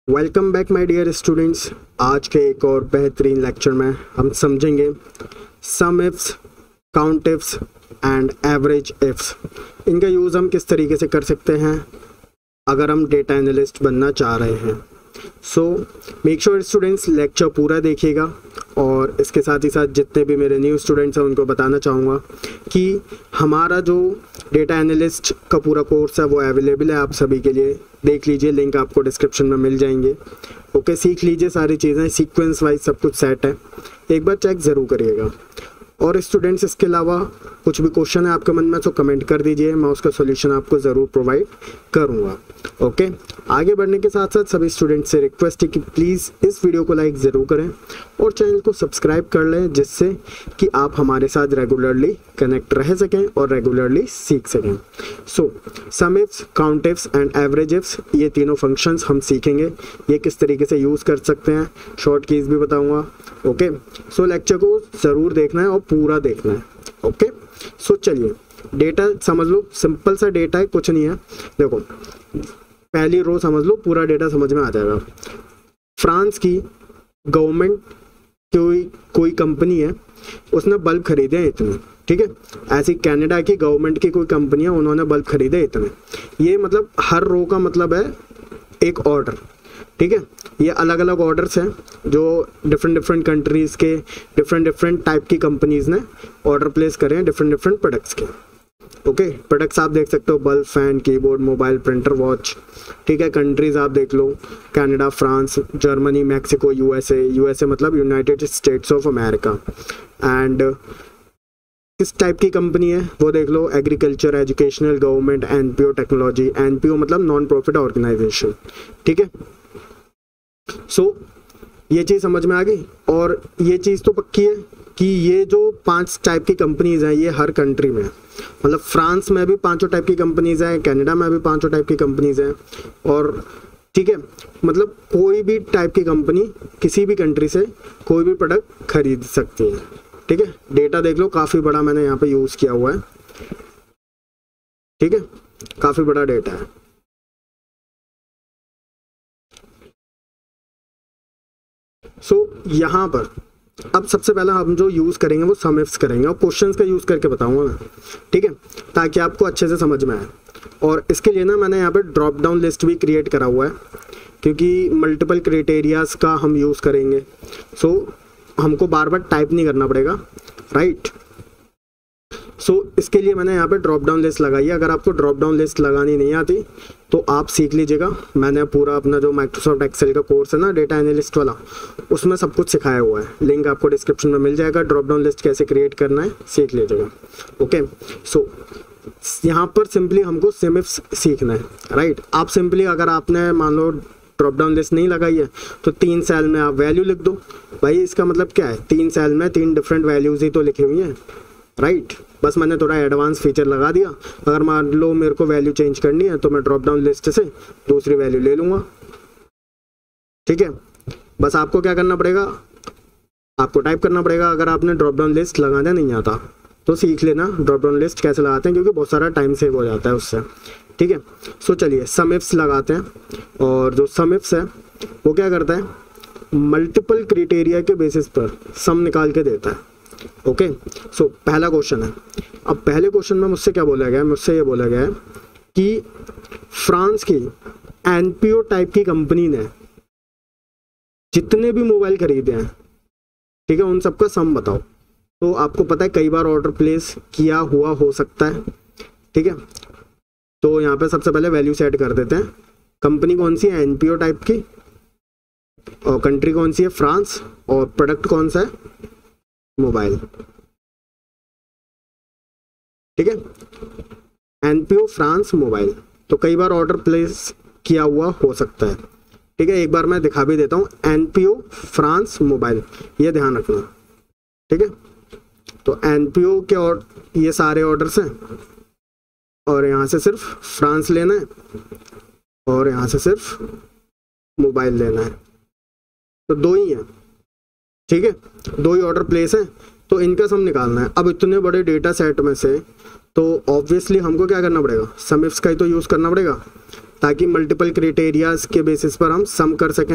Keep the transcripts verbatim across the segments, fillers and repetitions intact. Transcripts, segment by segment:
Welcome back my dear students. आज के एक और बेहतरीन लेक्चर में हम समझेंगे sum ifs, count ifs and average ifs. इनका यूज़ हम किस तरीके से कर सकते हैं अगर हम डेटा एनालिस्ट बनना चाह रहे हैं। So make sure students lecture पूरा देखिएगा, और इसके साथ ही साथ जितने भी मेरे न्यू स्टूडेंट्स हैं उनको बताना चाहूँगा कि हमारा जो डेटा एनालिस्ट का पूरा कोर्स है वो अवेलेबल है आप सभी के लिए। देख लीजिए, लिंक आपको डिस्क्रिप्शन में मिल जाएंगे। ओके, सीख लीजिए, सारी चीज़ें सीक्वेंस वाइज सब कुछ सेट है, एक बार चेक ज़रूर करिएगा। और स्टूडेंट्स इसके अलावा कुछ भी क्वेश्चन है आपके मन में तो कमेंट कर दीजिए, मैं उसका सॉल्यूशन आपको ज़रूर प्रोवाइड करूँगा। ओके, आगे बढ़ने के साथ साथ सभी स्टूडेंट्स से रिक्वेस्ट है कि प्लीज़ इस वीडियो को लाइक ज़रूर करें और चैनल को सब्सक्राइब कर लें, जिससे कि आप हमारे साथ रेगुलरली कनेक्ट रह सकें और रेगुलरली सीख सकें। So sum ifs, count ifs and average ifs, ये तीनों फंक्शंस हम सीखेंगे, ये किस तरीके से यूज़ कर सकते हैं, शॉर्ट कीज भी बताऊँगा। ओके, सो लेक्चर को ज़रूर देखना है और पूरा देखना है। ओके, सो चलिए डेटा समझ लो, सिंपल सा डेटा है, कुछ नहीं है। देखो पहली रो समझ लो, पूरा डेटा समझ में आ जाएगा। फ्रांस की गवर्नमेंट कोई कोई कंपनी है, उसने बल्ब खरीदे हैं इतने, ठीक है। ऐसी कनाडा की गवर्नमेंट की कोई कंपनी है, उन्होंने बल्ब खरीदे इतने। ये मतलब हर रो का मतलब है एक ऑर्डर, ठीक है। ये अलग अलग ऑर्डर्स हैं जो डिफरेंट डिफरेंट कंट्रीज़ के डिफरेंट डिफरेंट टाइप की कंपनीज़ ने ऑर्डर प्लेस करे हैं डिफरेंट डिफरेंट प्रोडक्ट्स के। ओके, प्रोडक्ट्स आप देख सकते हो, bulb, fan, keyboard, mobile, printer, watch, ठीक है। कंट्रीज़ आप देख लो, Canada, France, Germany, Mexico, USA. USA मतलब United States of America. And किस टाइप की कंपनी है वो देख लो, agriculture, educational, government, NPO, technology. NPO मतलब नॉन प्रॉफिट ऑर्गेनाइजेशन, ठीक है। सो so, ये चीज़ समझ में आ गई। और ये चीज़ तो पक्की है कि ये जो पांच टाइप की कंपनीज हैं ये हर कंट्री में है। मतलब फ्रांस में भी पांचों टाइप की कंपनीज हैं, कनाडा में भी पांचों टाइप की कंपनीज हैं, और ठीक है, मतलब कोई भी टाइप की कंपनी किसी भी कंट्री से कोई भी प्रोडक्ट खरीद सकती है, ठीक है। डेटा देख लो, काफ़ी बड़ा मैंने यहाँ पे यूज़ किया हुआ है, ठीक है, काफ़ी बड़ा डेटा है। सो so, यहाँ पर अब सबसे पहले हम जो यूज़ करेंगे वो सम इफ्स करेंगे, और क्वेश्चंस का यूज़ करके बताऊंगा मैं, ठीक है, ताकि आपको अच्छे से समझ में आए। और इसके लिए ना मैंने यहाँ पे ड्रॉप डाउन लिस्ट भी क्रिएट करा हुआ है, क्योंकि मल्टीपल क्राइटेरियाज का हम यूज़ करेंगे। सो so, हमको बार बार टाइप नहीं करना पड़ेगा, राइट। सो so, इसके लिए मैंने यहाँ पे ड्रॉप डाउन लिस्ट लगाई है। अगर आपको ड्रॉप डाउन लिस्ट लगानी नहीं आती तो आप सीख लीजिएगा, मैंने पूरा अपना जो माइक्रोसॉफ्ट एक्सेल का कोर्स है ना डेटा एनालिस्ट वाला, उसमें सब कुछ सिखाया हुआ है। लिंक आपको डिस्क्रिप्शन में मिल जाएगा। ड्रॉप डाउन लिस्ट कैसे क्रिएट करना है सीख लीजिएगा। ओके, सो यहाँ पर सिंपली हमको सम इफ्स सीखना है, राइट। आप सिंपली अगर आपने मान लो ड्रॉप डाउन लिस्ट नहीं लगाई है तो तीन सेल में आप वैल्यू लिख दो। भाई इसका मतलब क्या है, तीन सेल में तीन डिफरेंट वैल्यूज़ ही तो लिखी हुई हैं, राइट। बस मैंने थोड़ा एडवांस फीचर लगा दिया। अगर मान लो मेरे को वैल्यू चेंज करनी है तो मैं ड्रॉप डाउन लिस्ट से दूसरी वैल्यू ले लूँगा, ठीक है। बस आपको क्या करना पड़ेगा, आपको टाइप करना पड़ेगा। अगर आपने ड्रॉप डाउन लिस्ट लगाना नहीं आता तो सीख लेना ड्रॉप डाउन लिस्ट कैसे लगाते हैं, क्योंकि बहुत सारा टाइम सेव हो जाता है उससे, ठीक है। सो चलिए सम इफ्स लगाते हैं, और जो सम इफ्स है वो क्या करता है, मल्टीपल क्राइटेरिया के बेसिस पर सम निकाल के देता है। ओके, सो पहला क्वेश्चन है। अब पहले क्वेश्चन में मुझसे क्या बोला गया है, मुझसे ये बोला गया है कि फ्रांस की एनपीओ टाइप की कंपनी ने जितने भी मोबाइल खरीदे हैं, ठीक है, उन सबका सम बताओ। तो आपको पता है कई बार ऑर्डर प्लेस किया हुआ हो सकता है, ठीक है। तो यहाँ पे सबसे पहले वैल्यू सेट कर देते हैं। कंपनी कौन सी है, एनपीओ टाइप की, और कंट्री कौन सी है, फ्रांस, और प्रोडक्ट कौन सा है, मोबाइल, ठीक है। एनपीओ फ्रांस मोबाइल, तो कई बार ऑर्डर प्लेस किया हुआ हो सकता है, ठीक है। एक बार मैं दिखा भी देता हूँ, एनपीओ फ्रांस मोबाइल, ये ध्यान रखना, ठीक है। तो एनपीओ के और ये सारे ऑर्डर्स हैं, और यहाँ से सिर्फ फ्रांस लेना है, और यहाँ से सिर्फ मोबाइल लेना है, तो दो ही हैं, ठीक है, दो ही ऑर्डर प्लेस है, तो इनका सम निकालना है। अब इतने बड़े डेटा सेट में से तो ऑब्वियसली हमको क्या करना पड़ेगा, सम इफ्स का ही तो यूज़ करना पड़ेगा। ताकि मल्टीपल क्राइटेरियाज के बेसिस पर हम सम कर सकें।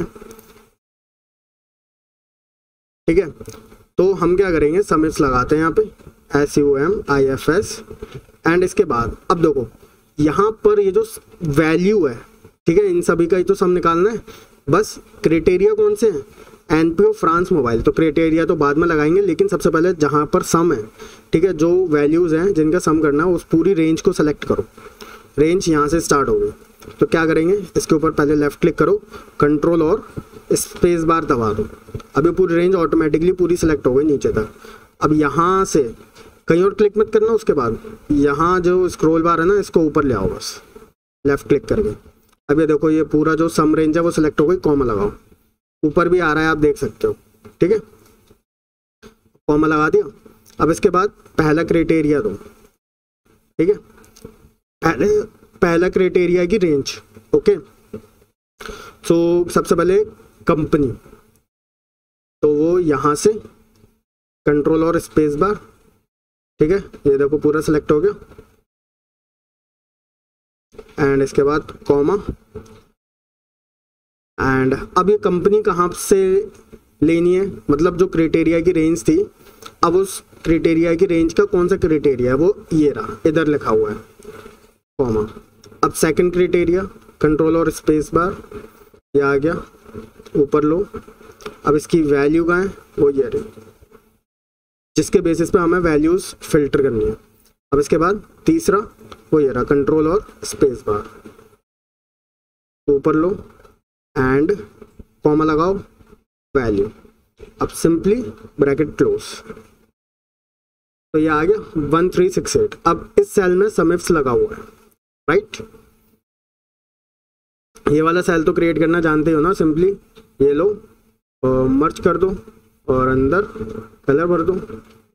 ठीक है, तो हम क्या करेंगे, सम इफ्स लगाते हैं यहाँ पे S U M I F S and इसके बाद अब देखो यहाँ पर ये जो वैल्यू है, ठीक है, इन सभी का ही तो सम निकालना है। बस क्राइटेरिया कौन से हैं, एनपीओ फ्रांस मोबाइल, तो क्राइटेरिया तो बाद में लगाएंगे, लेकिन सबसे पहले जहाँ पर सम है, ठीक है, जो वैल्यूज़ हैं जिनका सम करना है उस पूरी रेंज को सेलेक्ट करो। रेंज यहाँ से स्टार्ट होगी, तो क्या करेंगे, इसके ऊपर पहले लेफ्ट क्लिक करो, कंट्रोल और स्पेस बार दबा दो। अभी पूरी रेंज ऑटोमेटिकली पूरी सेलेक्ट हो गई नीचे तक। अब यहाँ से कहीं और क्लिक मत करना, उसके बाद यहाँ जो स्क्रॉल बार है ना, इसको ऊपर ले आओ बस लेफ्ट क्लिक करके। अब ये देखो ये पूरा जो सम रेंज है वो सिलेक्ट हो गई, कॉमा लगाओ, ऊपर भी आ रहा है आप देख सकते हो। ठीक है, कॉमा लगा दिया। अब इसके बाद पहला क्राइटेरिया दो। ठीक है, पहले पहला क्राइटेरिया की रेंज। ओके, तो सबसे पहले कंपनी, तो वो यहाँ से कंट्रोल और स्पेस बार। ठीक है, ये देखो पूरा सिलेक्ट हो गया एंड इसके बाद कॉमा एंड अब ये कंपनी कहाँ से लेनी है, मतलब जो क्राइटेरिया की रेंज थी, अब उस क्राइटेरिया की रेंज का कौन सा क्राइटेरिया है वो ये रहा, इधर लिखा हुआ है कॉमा। अब सेकंड क्राइटेरिया कंट्रोल और स्पेस बार, ये आ गया, ऊपर लो। अब इसकी वैल्यू कहाँ है, वो ये रही, जिसके बेसिस पे हमें वैल्यूज फिल्टर करनी है। अब इसके बाद तीसरा वो ये रहा, कंट्रोल और स्पेस बार, ऊपर लो एंड कॉमा लगाओ, वैल्यू। अब सिंपली ब्रैकेट क्लोज, तो ये आ गया वन थ्री सिक्स एट। अब इस सेल में सम इफ्स लगा हुआ है, राइट। ये वाला सेल तो क्रिएट करना जानते हो ना, सिंपली ये लो और मर्ज कर दो और अंदर कलर भर दो।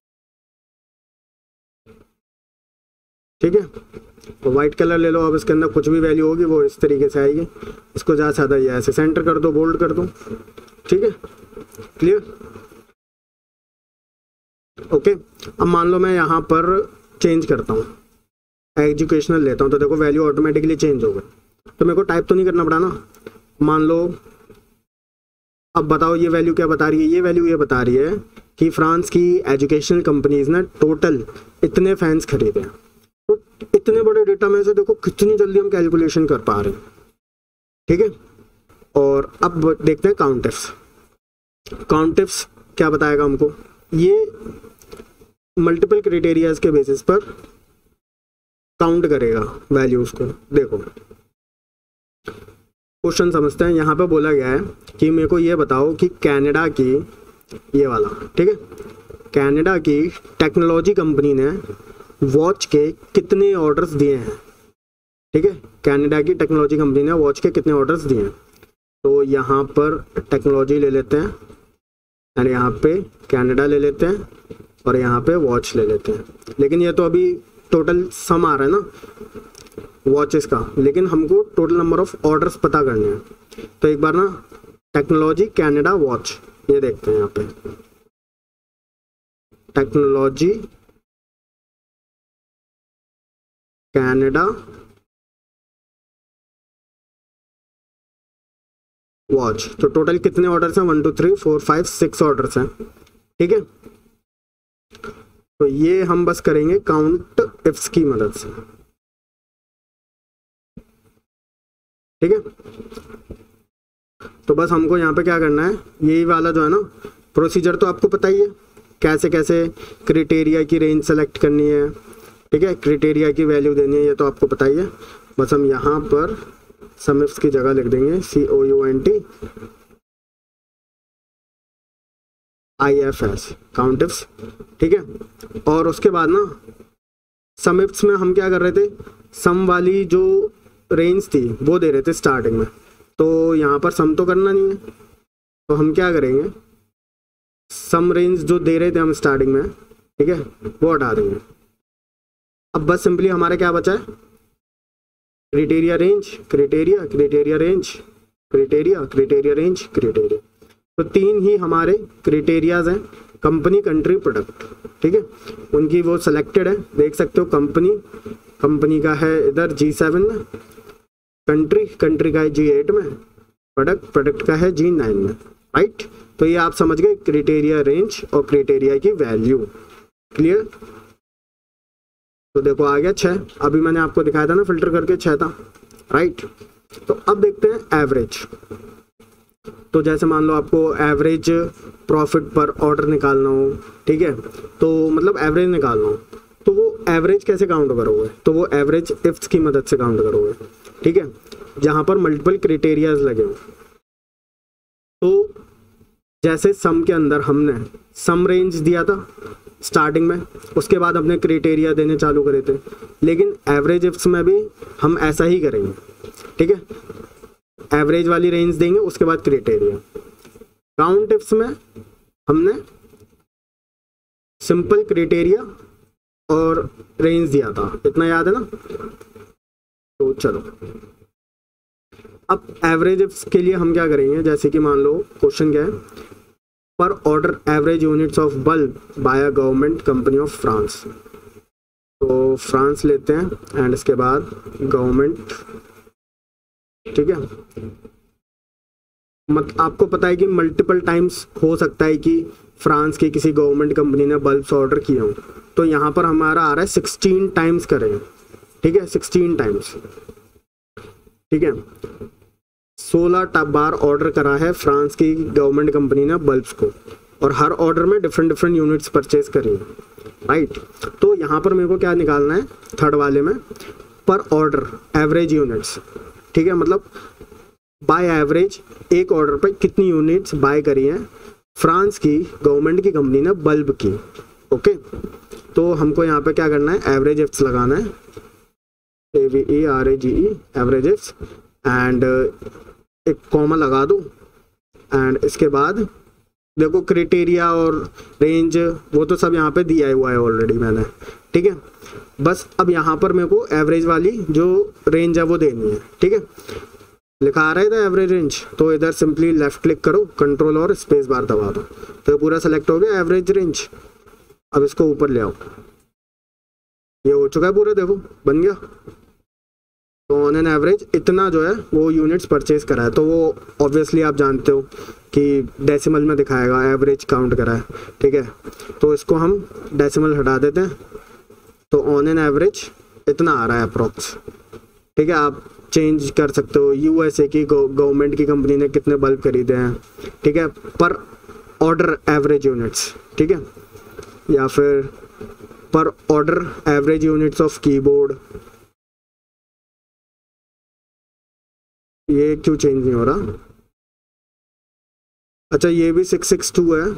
ठीक है, तो वाइट कलर ले लो। अब इसके अंदर कुछ भी वैल्यू होगी वो इस तरीके से आएगी। इसको ज़्यादा से ज़्यादा ये ऐसे सेंटर कर दो, बोल्ड कर दो। ठीक है, क्लियर। ओके, अब मान लो मैं यहाँ पर चेंज करता हूँ, एजुकेशनल लेता हूँ, तो देखो वैल्यू ऑटोमेटिकली चेंज हो गई। तो मेरे को टाइप तो नहीं करना पड़ा ना। मान लो अब बताओ ये वैल्यू क्या बता रही है, ये वैल्यू ये बता रही है कि फ्रांस की एजुकेशनल कंपनीज ने टोटल इतने फैंस खरीदे हैं। तो इतने बड़े डेटा में से देखो कितनी जल्दी हम कैलकुलेशन कर पा रहे हैं। ठीक है, और अब देखते हैं काउंट इफ्स। काउंट इफ्स क्या बताएगा हमको, ये मल्टीपल क्राइटेरियाज के बेसिस पर काउंट करेगा वैल्यूज को। देखो क्वेश्चन समझते हैं। यहाँ पे बोला गया है कि मेरे को ये बताओ कि कनाडा की, ये वाला, ठीक है, कनाडा की टेक्नोलॉजी कंपनी ने वॉच के कितने ऑर्डर्स दिए हैं। ठीक है, कनाडा की टेक्नोलॉजी कंपनी ने वॉच के कितने ऑर्डर्स दिए हैं। तो यहाँ पर टेक्नोलॉजी ले लेते हैं और यहाँ पे कनाडा ले लेते हैं और यहाँ पे वॉच ले लेते हैं। लेकिन ये तो अभी टोटल सम आ रहा है ना वॉचेस का, लेकिन हमको टोटल नंबर ऑफ ऑर्डर्स पता करने हैं। तो एक बार ना टेक्नोलॉजी कनाडा वॉच, ये देखते हैं यहाँ पे टेक्नोलॉजी कनाडा वॉच। तो टोटल कितने ऑर्डर्स हैं, one two three four five six orders हैं। ठीक है, तो ये हम बस करेंगे काउंट इफ्स की मदद से। ठीक है, तो बस हमको यहाँ पे क्या करना है, यही वाला जो है ना प्रोसीजर तो आपको पता ही है, कैसे कैसे क्राइटेरिया की रेंज सेलेक्ट करनी है। ठीक है, क्राइटेरिया की वैल्यू देनी है, ये तो आपको पता ही है। बस हम यहाँ पर सम इफ्स की जगह लिख देंगे C O U N T I F S, count ifs. ठीक है, और उसके बाद ना सम इफ्स में हम क्या कर रहे थे, सम वाली जो रेंज थी वो दे रहे थे स्टार्टिंग में, तो यहाँ पर सम तो करना नहीं है, तो हम क्या करेंगे, सम रेंज जो दे रहे थे हम स्टार्टिंग में, ठीक है, वो हटा देंगे। अब बस सिंपली हमारा क्या बचा है, criteria range, criteria criteria range, criteria criteria range, criteria. तो तीन ही हमारे क्राइटेरियाज हैं, कंपनी, कंट्री, प्रोडक्ट। ठीक है, उनकी वो सिलेक्टेड है, देख सकते हो। कंपनी कंपनी का है इधर जी सेवन में, कंट्री कंट्री का है जी एट में, प्रोडक्ट प्रोडक्ट का है जी नाइन में, राइट। तो ये आप समझ गए क्राइटेरिया रेंज और क्राइटेरिया की वैल्यू। क्लियर? तो देखो आ गया छः, अभी मैंने आपको दिखाया था ना फिल्टर करके छः था, राइट। तो अब देखते हैं एवरेज। तो जैसे मान लो आपको एवरेज प्रॉफिट पर ऑर्डर निकालना हो, ठीक है, तो मतलब एवरेज निकालना हो, तो वो एवरेज कैसे काउंट करोगे? तो वो एवरेज इफ्स की मदद से काउंट करोगे, ठीक है, जहाँ पर मल्टीपल क्राइटेरियाज लगे हो। तो जैसे सम के अंदर हमने सम रेंज दिया था स्टार्टिंग में, उसके बाद अपने क्राइटेरिया देने चालू करे थे, लेकिन एवरेज इफ्स में भी हम ऐसा ही करेंगे, ठीक है, एवरेज वाली रेंज देंगे, उसके बाद क्राइटेरिया। काउंट इफ्स में हमने सिंपल क्राइटेरिया और रेंज दिया था, इतना याद है ना। तो चलो अब एवरेज इफ्स के लिए हम क्या करेंगे, जैसे कि मान लो क्वेश्चन क्या है, per order average units of bulb by a government company of France. तो फ्रांस लेते हैं एंड इसके बाद गवर्नमेंट, ठीक है। मत आपको पता है कि मल्टीपल टाइम्स हो सकता है कि फ्रांस की किसी गवर्नमेंट कंपनी ने बल्ब्स ऑर्डर किए हों, तो यहाँ पर हमारा आ रहा है सिक्सटीन टाइम्स करें, ठीक है, सिक्सटीन टाइम्स, ठीक है। सोलह बार ऑर्डर करा है फ्रांस की गवर्नमेंट कंपनी ने बल्ब्स को, और हर ऑर्डर में डिफरेंट डिफरेंट यूनिट्स परचेज करी, राइट। तो यहाँ पर मेरे को क्या निकालना है, थर्ड वाले में पर ऑर्डर एवरेज यूनिट्स, ठीक है, मतलब बाय एवरेज एक ऑर्डर पे कितनी यूनिट्स बाय करी हैं फ्रांस की गवर्नमेंट की कंपनी ने बल्ब की, ओके। तो हमको यहाँ पे क्या करना है, एवरेज इफ्स लगाना है, A V E R A G E, average ifs, and एक कॉमा लगा दो, एंड इसके बाद देखो क्राइटेरिया और रेंज वो तो सब यहाँ पे दिया हुआ है ऑलरेडी मैंने, ठीक है। बस अब यहाँ पर मेरे को एवरेज वाली जो रेंज है वो देनी है, ठीक है। लिखा आ रहा है था एवरेज रेंज, तो इधर सिंपली लेफ्ट क्लिक करो, कंट्रोल और स्पेस बार दबा दो, तो पूरा सेलेक्ट हो गया एवरेज रेंज। अब इसको ऊपर ले आओ, ये हो चुका है पूरा, देखो बन गया। तो ऑन एन एवरेज इतना जो है वो यूनिट्स परचेज करा है, तो वो ऑब्वियसली आप जानते हो कि डेसिमल में दिखाएगा, एवरेज काउंट करा है, ठीक है। तो इसको हम डेसिमल हटा देते हैं, तो ऑन एन एवरेज इतना आ रहा है अप्रोक्स, ठीक है। आप चेंज कर सकते हो, यूएसए की गवर्नमेंट की कंपनी ने कितने बल्ब खरीदे हैं, ठीक है, पर ऑर्डर एवरेज यूनिट्स, ठीक है, या फिर per order average units of keyboard. ये क्यों चेंज नहीं हो रहा? अच्छा ये भी सिक्स सिक्स टू है,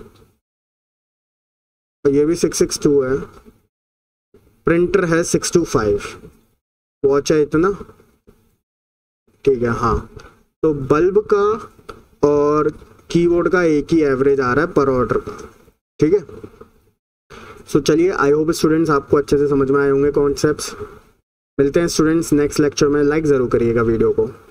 ये भी सिक्स सिक्स टू है, प्रिंटर है सिक्स टू फाइव, वॉच है इतना, ठीक है। हाँ, तो बल्ब का और कीबोर्ड का एक ही एवरेज आ रहा है पर ऑर्डर का, ठीक है। सो चलिए, आई होप स्टूडेंट्स आपको अच्छे से समझ में आए होंगे कॉन्सेप्ट्स। मिलते हैं स्टूडेंट्स नेक्स्ट लेक्चर में, लाइक ज़रूर करिएगा वीडियो को।